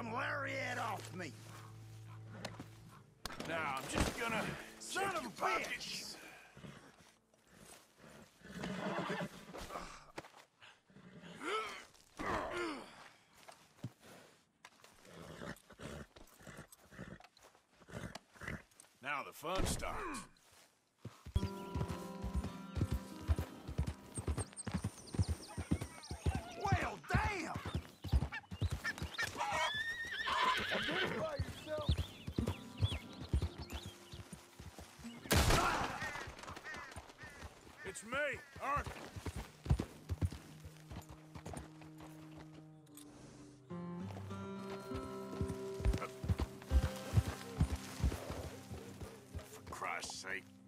some lariat off me. Now, I'm just gonna... Son of a bitch! Now the fun starts. Well, damn! Identify yourself. It's me, Arthur. For Christ's sake.